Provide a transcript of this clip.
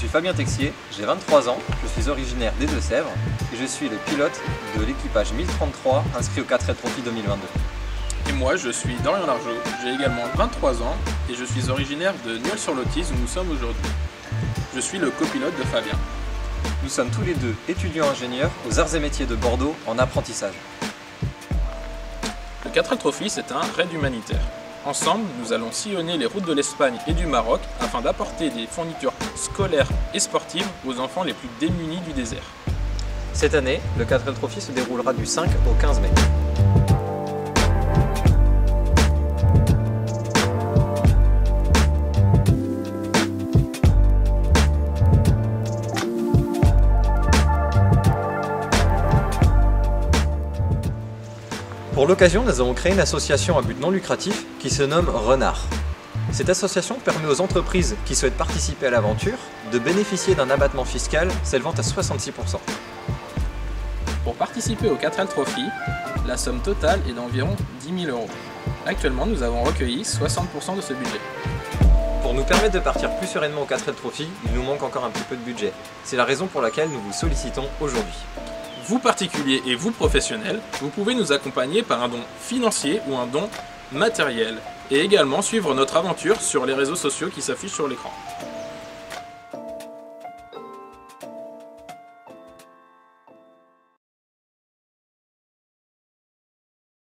suis Fabien Texier, j'ai 23 ans, je suis originaire des Deux-Sèvres et je suis le pilote de l'équipage 1033 inscrit au 4L Trophy 2022. Et moi, je suis Dorian Largeau, j'ai également 23 ans et je suis originaire de Nieul-sur-Lotise où nous sommes aujourd'hui. Je suis le copilote de Fabien. Nous sommes tous les deux étudiants ingénieurs aux Arts et Métiers de Bordeaux en apprentissage. Le 4L Trophy, c'est un raid humanitaire. Ensemble, nous allons sillonner les routes de l'Espagne et du Maroc afin d'apporter des fournitures scolaires et sportives aux enfants les plus démunis du désert. Cette année, le 4L Trophy se déroulera du 5 au 15 mai. Pour l'occasion, nous avons créé une association à but non lucratif qui se nomme Renard. Cette association permet aux entreprises qui souhaitent participer à l'aventure de bénéficier d'un abattement fiscal s'élevant à 66%. Pour participer au 4L Trophy, la somme totale est d'environ 10 000 €. Actuellement, nous avons recueilli 60% de ce budget. Pour nous permettre de partir plus sereinement au 4L Trophy, il nous manque encore un petit peu de budget. C'est la raison pour laquelle nous vous sollicitons aujourd'hui. Vous particuliers et vous professionnels, vous pouvez nous accompagner par un don financier ou un don matériel et également suivre notre aventure sur les réseaux sociaux qui s'affichent sur l'écran.